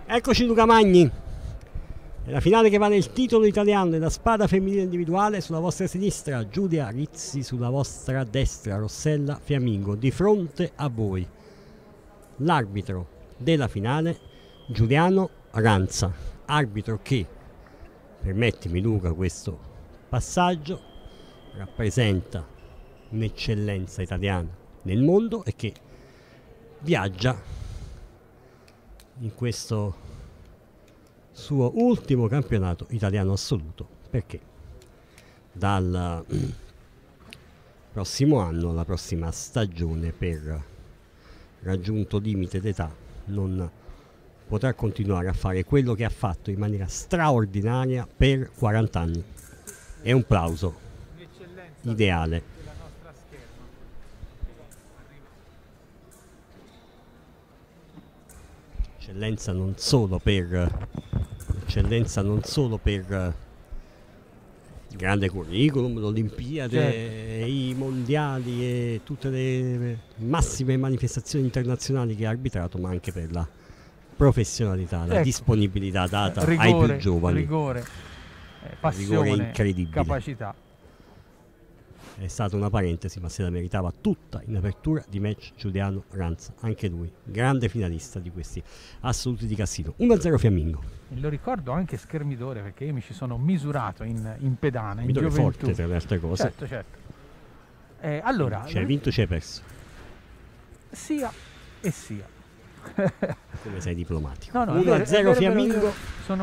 Eccoci Luca Magni, è la finale che vale il titolo italiano della spada femminile individuale. Sulla vostra sinistra Giulia Rizzi, sulla vostra destra Rossella Fiammingo. Di fronte a voi l'arbitro della finale Giuliano Ranza, arbitro che, permettimi Luca questo passaggio, rappresenta un'eccellenza italiana nel mondo e che viaggia in questo suo ultimo campionato italiano assoluto, perché dal prossimo anno, la prossima stagione, per raggiunto limite d'età, non potrà continuare a fare quello che ha fatto in maniera straordinaria per 40 anni. È un plauso ideale. Eccellenza non solo per il grande curriculum, l'Olimpiade, certo, i mondiali e tutte le massime manifestazioni internazionali che ha arbitrato, ma anche per la professionalità, la disponibilità data ai più giovani. Rigore, passione, rigore incredibile, capacità. È stata una parentesi, ma se la meritava tutta in apertura di match Giuliano Ranza, anche lui grande finalista di questi assoluti di Cassino. 1-0 Fiammingo. E lo ricordo anche schermidore, perché io mi ci sono misurato in pedana, in gioventù. Forte, tra le altre cose. Certo. Allora, c'è vinto, c'è perso. Sia e sia. Come sei diplomatico. No, 1-0 Fiammingo.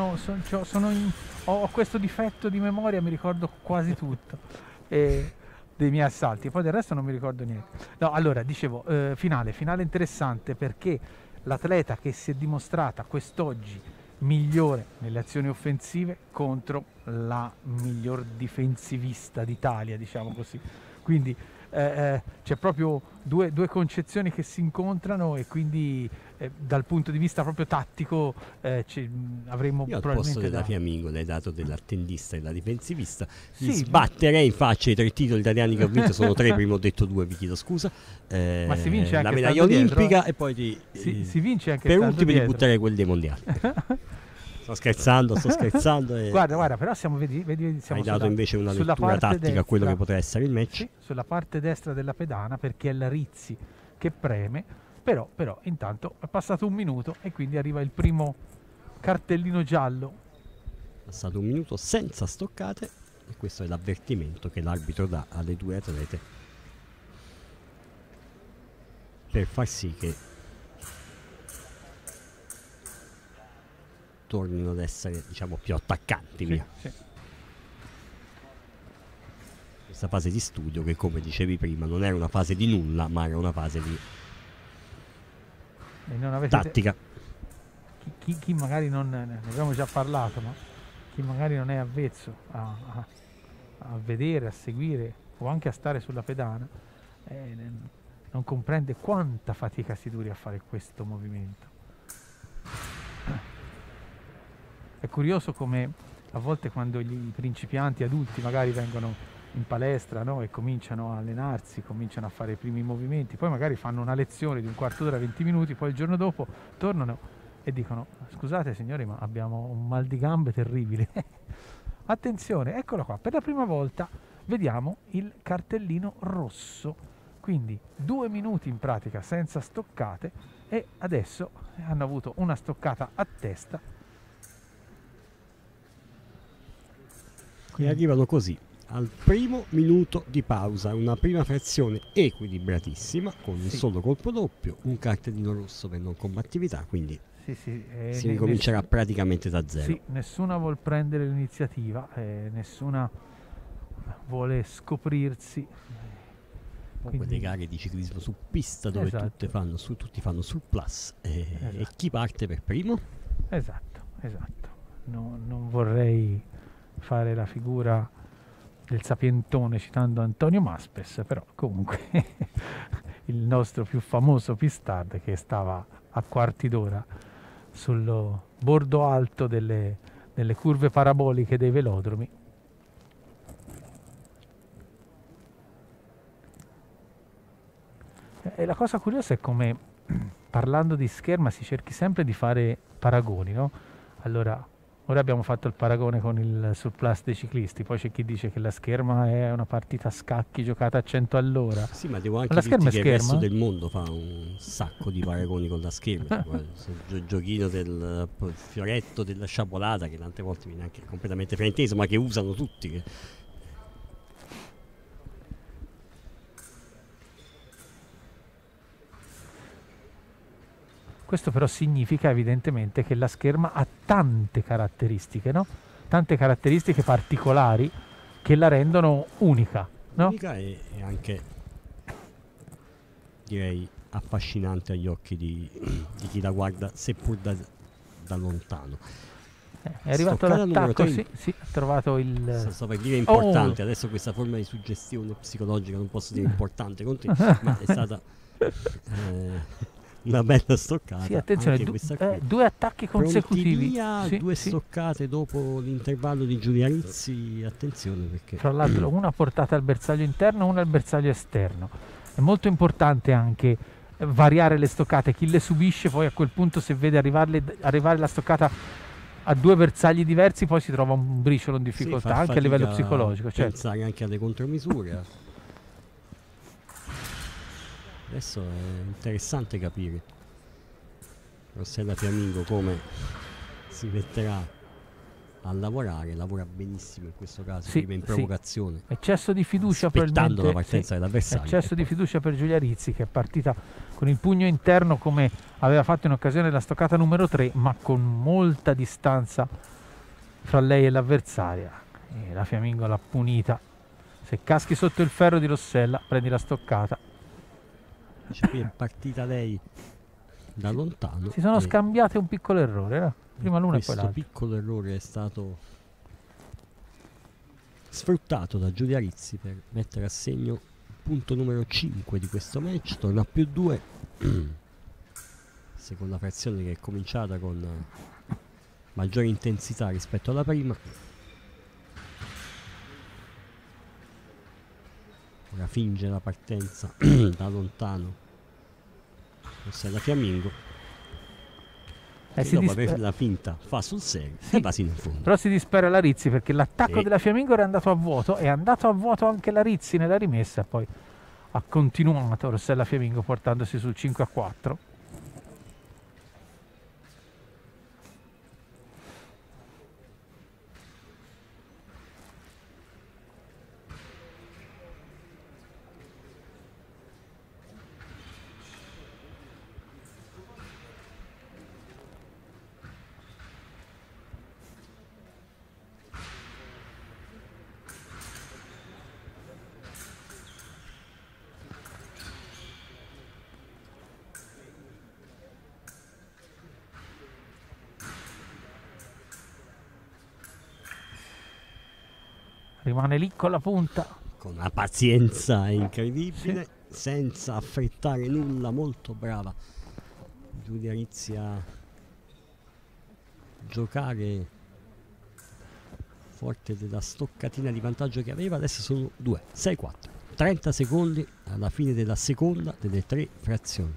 Ho questo difetto di memoria, mi ricordo quasi tutto dei miei assalti, poi del resto non mi ricordo niente. No, allora, dicevo, finale interessante, perché l'atleta che si è dimostrata quest'oggi migliore nelle azioni offensive contro la miglior difensivista d'Italia, diciamo così. Quindi c'è proprio due concezioni che si incontrano, e quindi dal punto di vista proprio tattico avremmo io probabilmente... Al posto della Fiammingo l'hai dato dell'attendista e della difensivista. Gli sbatterei in faccia i 3 titoli italiani che ho vinto, sono 3, prima ho detto 2, vi chiedo scusa. Ma si vince anche la medaglia olimpica dietro, e poi si vince anche per ultimo dietro. di buttare quelli dei mondiali. Sto scherzando. Guarda, però siamo hai dato invece una lettura tattica a quello che potrà essere il match. Sì, sulla parte destra della pedana, perché è la Rizzi che preme, però intanto è passato 1 minuto e quindi arriva il primo cartellino giallo. È passato 1 minuto senza stoccate, e questo è l'avvertimento che l'arbitro dà alle 2 atlete per far sì che tornino ad essere, diciamo, più attaccanti. Sì. Questa fase di studio, che come dicevi prima non era una fase di nulla, ma era una fase di tattica. Chi magari non ne abbiamo già parlato, ma chi magari non è avvezzo a vedere, a seguire o anche a stare sulla pedana, non comprende quanta fatica si duri a fare questo movimento. È curioso come a volte, quando i principianti adulti magari vengono in palestra, no, e cominciano a allenarsi, cominciano a fare i primi movimenti, poi magari fanno una lezione di un quarto d'ora, 20 minuti, poi il giorno dopo tornano e dicono: scusate signori, ma abbiamo un mal di gambe terribile. Attenzione, eccola qua, per la prima volta vediamo il cartellino rosso, quindi 2 minuti in pratica senza stoccate, e adesso hanno avuto una stoccata a testa. E arrivano così al primo minuto di pausa, una prima frazione equilibratissima con un solo colpo doppio, un cartellino rosso per non combattività, quindi si ricomincerà praticamente da zero. Sì, nessuna vuol prendere l'iniziativa, nessuna vuole scoprirsi. Quelle gare di ciclismo su pista dove tutti fanno surplus e chi parte per primo? Esatto. Non vorrei fare la figura del sapientone citando Antonio Maspes, però comunque il nostro più famoso pistard, che stava a quarti d'ora sul bordo alto delle curve paraboliche dei velodromi. E la cosa curiosa è come parlando di scherma si cerchi sempre di fare paragoni, no? Allora, ora abbiamo fatto il paragone con il surplus dei ciclisti, poi c'è chi dice che la scherma è una partita a scacchi giocata a 100 all'ora. Sì, ma devo anche La dirti scherma è che il resto scherma? del mondo fa un sacco di paragoni con la scherma. Guarda, il giochino del fioretto della sciabolata, che tante volte viene anche completamente frainteso, ma che usano tutti. Questo però significa evidentemente che la scherma ha tante caratteristiche, no? Tante caratteristiche particolari che la rendono unica, no? Unica e anche, direi, affascinante agli occhi di chi la guarda, seppur da lontano. È arrivato Stoccata numero l'attacco, 30. sì, ha trovato il... Sto per dire importante, adesso questa forma di suggestione psicologica non posso dire importante con te, ma è stata una bella stoccata. Sì, attenzione, anche questa qui. due attacchi Pronti consecutivi. via, Sì, due sì. stoccate dopo l'intervallo di Giulia Rizzi, attenzione perché Fra l'altro una portata al bersaglio interno, una al bersaglio esterno. È molto importante anche variare le stoccate, chi le subisce poi a quel punto se vede arrivare la stoccata a due bersagli diversi poi si trova un briciolo in difficoltà, fa anche a livello fatica psicologico. Certo. pensare anche alle contromisure. Adesso è interessante capire Rossella Fiammingo come si metterà a lavorare, lavora benissimo in questo caso, Sì, prima in sì. provocazione, Eccesso di fiducia aspettando probabilmente, la partenza sì. dell'avversario. Eccesso e di poi- fiducia per Giulia Rizzi che è partita con il pugno interno come aveva fatto in occasione della stoccata numero 3 ma con molta distanza fra lei e l'avversaria e la Fiammingo l'ha punita. Se caschi sotto il ferro di Rossella prendi la stoccata. Dice, qui è partita lei da lontano. Si sono e scambiate un piccolo errore, no? Prima l'una e poi questo l'altra. piccolo errore è stato sfruttato da Giulia Rizzi per mettere a segno il punto numero 5 di questo match, torna a più 2. Seconda frazione che è cominciata con maggiore intensità rispetto alla prima. Ora finge la partenza da lontano Rossella Fiammingo Si e dopo dispe- aver la finta fa sul serio Sì. e va sino in fondo. Però si dispera la Rizzi perché l'attacco Sì. della Fiammingo era andato a vuoto, è andato a vuoto anche la Rizzi nella rimessa, poi ha continuato Rossella Fiammingo portandosi sul 5-4. Rimane lì con la punta. Con una pazienza incredibile, senza affrettare nulla, molto brava Giulia Rizzi a giocare forte della stoccatina di vantaggio che aveva. Adesso sono 2, 6, 4, 30 secondi alla fine della seconda delle 3 frazioni.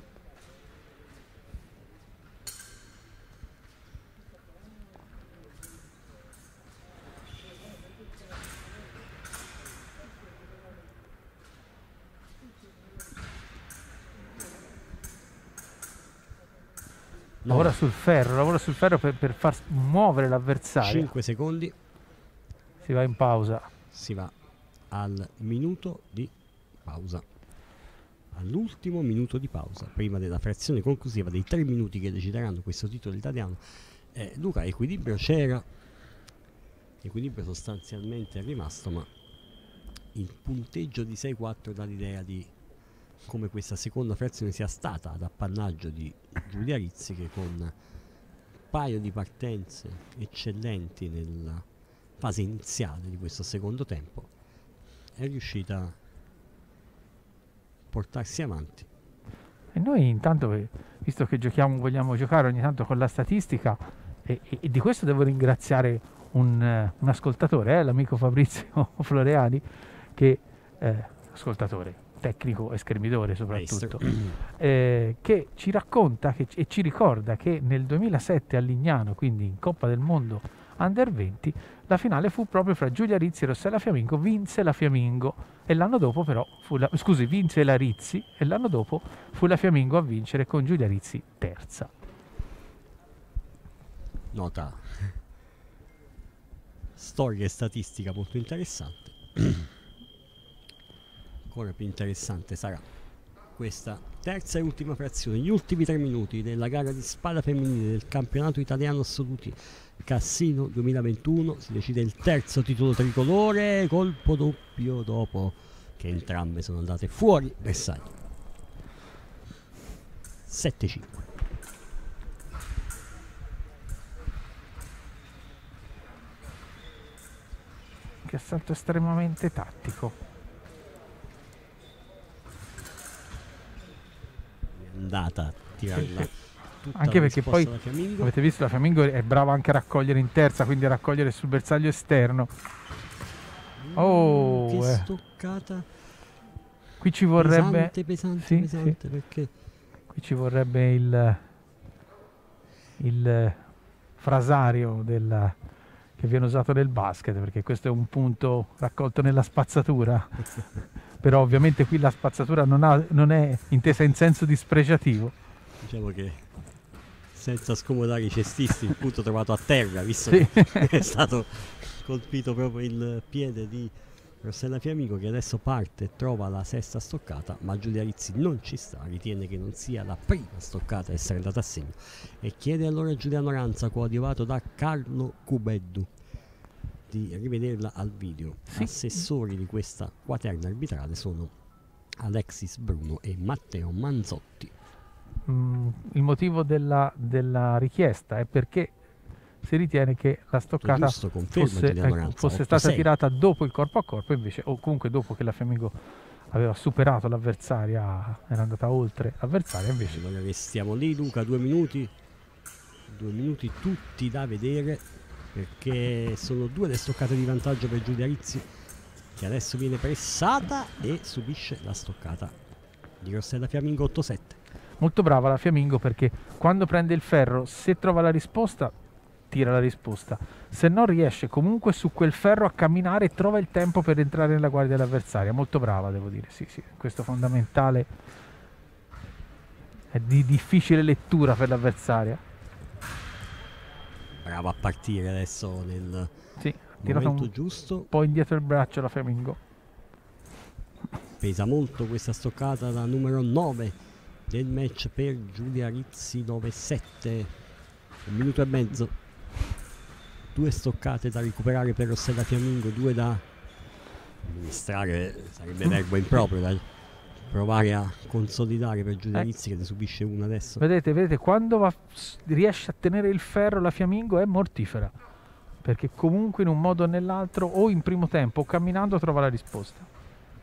Lavora sul ferro per far muovere l'avversario. 5 secondi, Si va in pausa. si va al minuto di pausa, all'ultimo minuto di pausa prima della frazione conclusiva dei 3 minuti che decideranno questo titolo italiano. Luca, equilibrio c'era, equilibrio sostanzialmente è rimasto, ma il punteggio di 6-4 dà l'idea di come questa seconda frazione sia stata ad appannaggio di Giulia Rizzi, che con un paio di partenze eccellenti nella fase iniziale di questo secondo tempo è riuscita a portarsi avanti. E noi intanto, visto che vogliamo giocare ogni tanto con la statistica, e di questo devo ringraziare un ascoltatore, l'amico Fabrizio Floreani, che ascoltatore, tecnico e schermidore soprattutto, Maestro. che ci racconta e ci ricorda che nel 2007 a Lignano, quindi in Coppa del Mondo Under 20, la finale fu proprio fra Giulia Rizzi e Rossella Fiamingo. Vinse la Fiamingo e l'anno dopo però vinse la Rizzi e l'anno dopo fu la Fiamingo a vincere con Giulia Rizzi terza. Nota storia e statistica molto interessante. Ancora più interessante sarà questa terza e ultima frazione, gli ultimi 3 minuti della gara di spada femminile del campionato italiano assoluti Cassino 2021. Si decide il terzo titolo tricolore, colpo doppio dopo che entrambe sono andate fuori bersaglio. 7-5. Che assalto estremamente tattico. È andata a tirarla tutta Anche la perché risposta poi alla Fiammingo. avete visto la Fiamingo è brava anche a raccogliere in terza, quindi a raccogliere sul bersaglio esterno. Che stoccata Qui ci vorrebbe pesante, perché qui ci vorrebbe il frasario che viene usato nel basket, perché questo è un punto raccolto nella spazzatura. Però ovviamente qui la spazzatura non è intesa in senso dispregiativo. diciamo che senza scomodare i cestisti il punto trovato a terra, visto Sì. che è stato colpito proprio il piede di Rossella Fiamico, che adesso parte e trova la sesta stoccata, ma Giulia Rizzi non ci sta, ritiene che non sia la prima stoccata a essere andata a segno e chiede allora a Giuliano Ranza, coadiuvato da Carlo Cubeddu, di rivederla al video. Sì. Assessori di questa quaterna arbitrale sono Alexis Bruno e Matteo Manzotti. Il motivo della richiesta è perché si ritiene che la stoccata Giusto, conferma Giuliano Ranza, fosse 8-6. stata tirata dopo il corpo a corpo, invece, o comunque dopo che la Fiammingo aveva superato l'avversaria, era andata oltre l'avversaria, invece. Allora restiamo lì, Luca, 2 minuti tutti da vedere, perché sono 2 le stoccate di vantaggio per Giulia Rizzi, che adesso viene pressata e subisce la stoccata di Rossella Fiammingo. 8-7. Molto brava la Fiammingo, perché quando prende il ferro, se trova la risposta, tira la risposta, se non riesce comunque su quel ferro a camminare e trova il tempo per entrare nella guardia dell'avversaria. Molto brava, devo dire, sì, questo fondamentale, è di difficile lettura per l'avversaria. Brava a partire adesso nel Tirato momento giusto. Un po' indietro il braccio la Fiammingo. Pesa molto questa stoccata, la numero 9 del match per Giulia Rizzi. 9-7, 1 minuto e mezzo, 2 stoccate da recuperare per Rossella Fiammingo, 2 da amministrare, sarebbe verbo improprio, da provare a consolidare per Giulia Rizzi, che ne subisce una adesso. Vedete, quando riesce a tenere il ferro la Fiammingo è mortifera, perché comunque in un modo o nell'altro, o in primo tempo o camminando, trova la risposta.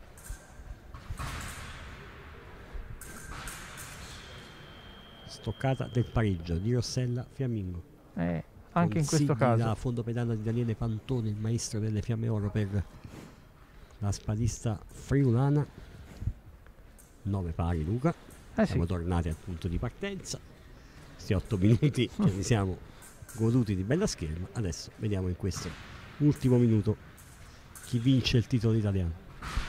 Stoccata del pareggio di Rossella Fiammingo. Anche in questo caso. Da fondo pedana di Daniele Pantone, il maestro delle Fiamme Oro per la spadista friulana. 9 pari, Luca. Siamo tornati al punto di partenza. Questi 8 minuti che li siamo goduti di bella scherma. Adesso vediamo in questo ultimo minuto chi vince il titolo italiano.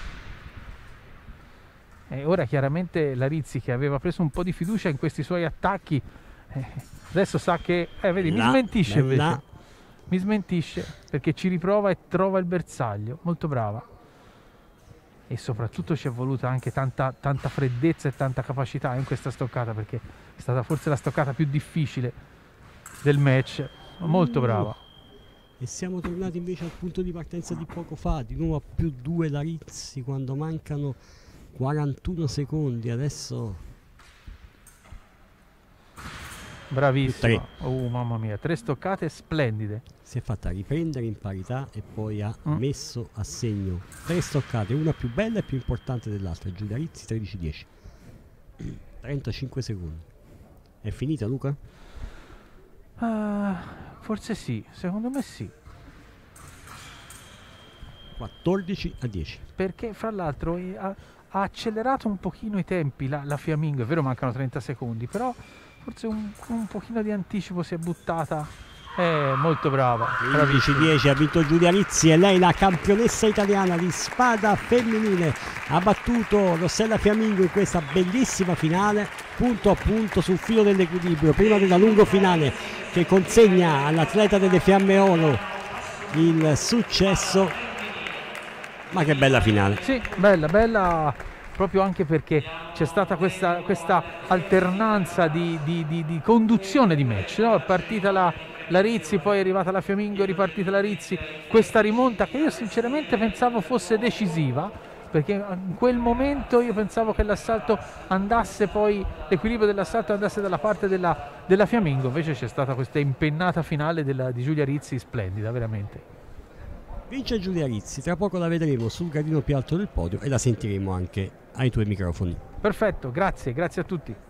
Ora chiaramente la Rizzi, che aveva preso un po' di fiducia in questi suoi attacchi, adesso sa che vedi, mi smentisce invece. Mi smentisce, perché ci riprova e trova il bersaglio. Molto brava. E soprattutto ci è voluta anche tanta freddezza e tanta capacità in questa stoccata, perché è stata forse la stoccata più difficile del match. Molto brava. E siamo tornati invece al punto di partenza di poco fa, di nuovo a +2 la Rizzi quando mancano 41 secondi. Adesso bravissima. Mamma mia, 3 stoccate splendide. Si è fatta riprendere in parità e poi ha messo a segno 3 stoccate, una più bella e più importante dell'altra. Giulia Rizzi 13-10, 35 secondi. È finita, Luca? Forse sì, secondo me sì. 14-10. Perché fra l'altro ha accelerato un pochino i tempi la Fiammingo, è vero mancano 30 secondi, però forse un pochino di anticipo si è buttata, è molto brava. 15-10 ha vinto Giulia Rizzi e lei la campionessa italiana di spada femminile, ha battuto Rossella Fiammingo in questa bellissima finale, punto a punto sul filo dell'equilibrio, prima della lungo finale che consegna all'atleta delle Fiamme Oro il successo. Ma che bella finale! Sì, bella, proprio anche perché c'è stata questa alternanza di conduzione di match, no? È partita la Rizzi, poi è arrivata la Fiammingo, è ripartita la Rizzi, questa rimonta che io sinceramente pensavo fosse decisiva, perché in quel momento io pensavo che l'assalto andasse, poi l'equilibrio dell'assalto andasse dalla parte della Fiammingo, invece c'è stata questa impennata finale di Giulia Rizzi splendida, veramente. Vince Giulia Rizzi, tra poco la vedremo sul gradino più alto del podio e la sentiremo anche ai tuoi microfoni. Perfetto, grazie a tutti.